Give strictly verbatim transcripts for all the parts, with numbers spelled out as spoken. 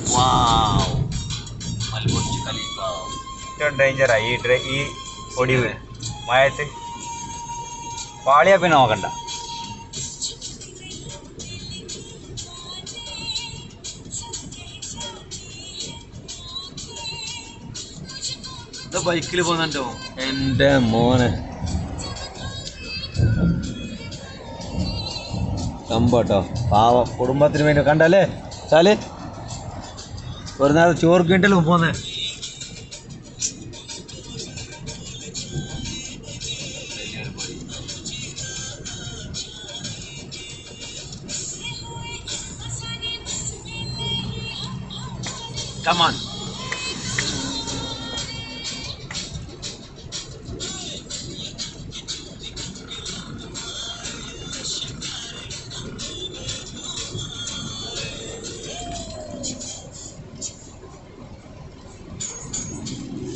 വാവ് മൽബുർജ് ഖലീഫ. ഏറ്റവും ഡേഞ്ചറായി ഈ ഡ്രൈ ഈ ഒടിവ് മഴയത്ത് പാളിയാ പിന്നെ നോക്കണ്ട. ബൈക്കിൽ പോകുന്നുണ്ടോ എൻ്റെ മോനെ കമ്പോട്ടോ പാവം കുടുംബത്തിന് വേണ്ടി കണ്ടല്ലേ ചാല് ഒരു നേരം ചോറ് കിട്ടലും പോന്നെ. Come on.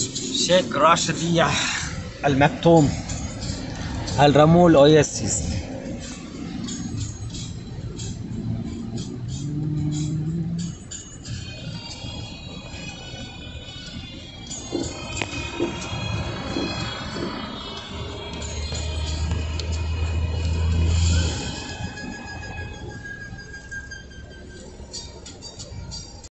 شيخ راشدية المكتوم الرمول أويسيس.